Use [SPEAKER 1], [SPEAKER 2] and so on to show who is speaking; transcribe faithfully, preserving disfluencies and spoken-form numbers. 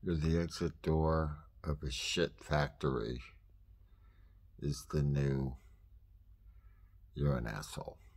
[SPEAKER 1] You're the exit door of a shit factory is the new you're an asshole.